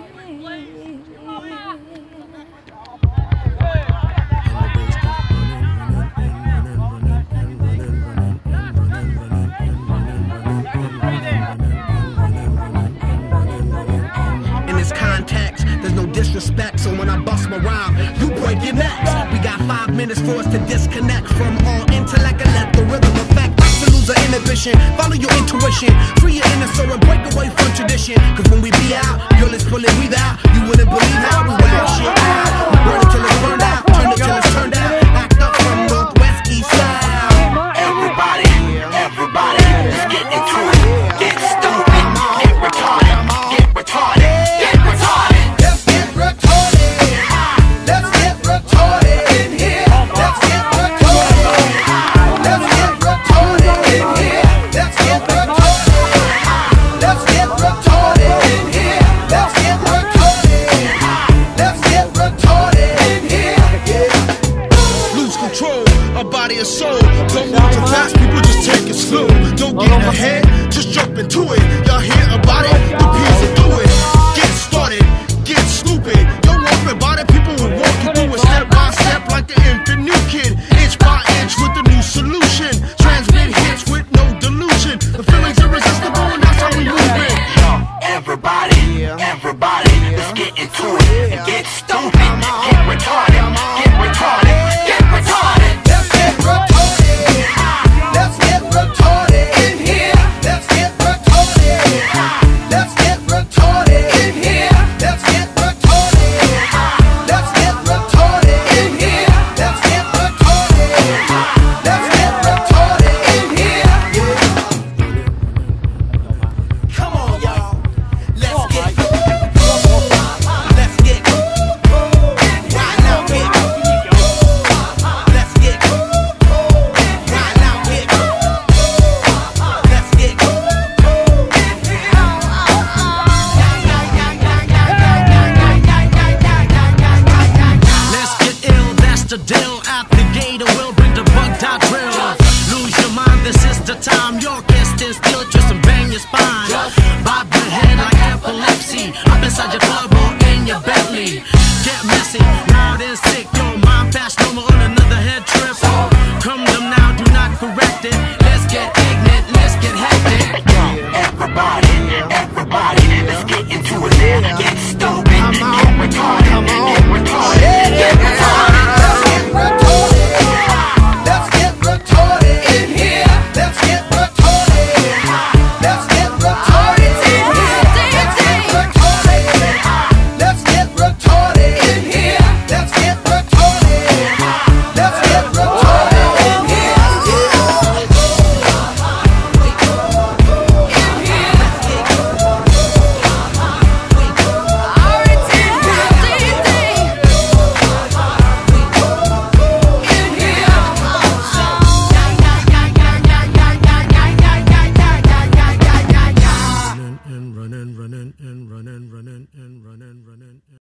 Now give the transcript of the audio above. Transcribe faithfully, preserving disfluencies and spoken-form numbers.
Disrespect, so when I bust my rhyme, you break your necks. We got five minutes for us to disconnect from all intellect and let the rhythm affect us to lose our inhibition. Follow your intuition, free your inner soul and break away from tradition. Cause when we be out, girl, it's pulling we out. You wouldn't believe how we whack shit out. We burn it till it's burned out, turn it till it's turned out. Act up from Northwest East Side. Everybody, everybody, let's get into it. Get stupid, get retarded, get retarded, get retarded. Body and soul, don't move too fast, people just take it slow. Don't get ahead, just jump into it. Y'all hear about it? The P's will do it. Get started, get stupid. Don't worry about it, people will walk you through it step by step like the infant new kid. Inch by inch with a new solution. Transmit hits with no delusion. The feeling's irresistible and that's how we move it. Everybody, everybody, let's get into it and get stupid, get retarded, get retarded, get retarded. Deal out the gate or we'll bring the bug dot drill. Lose your mind, this is the time. Your guest is still just and bang your spine. Bob your head like epilepsy. Up inside your club or in your belly. Get messy, loud and sick. Your mind fast normal on another head trip. Come them now, do not correct it. Let's get ignorant, let's get hectic. Everybody, everybody, let's get into it now. Get stupid, get retarded, get retarded, get retarded. Running, running, and running, running, and running.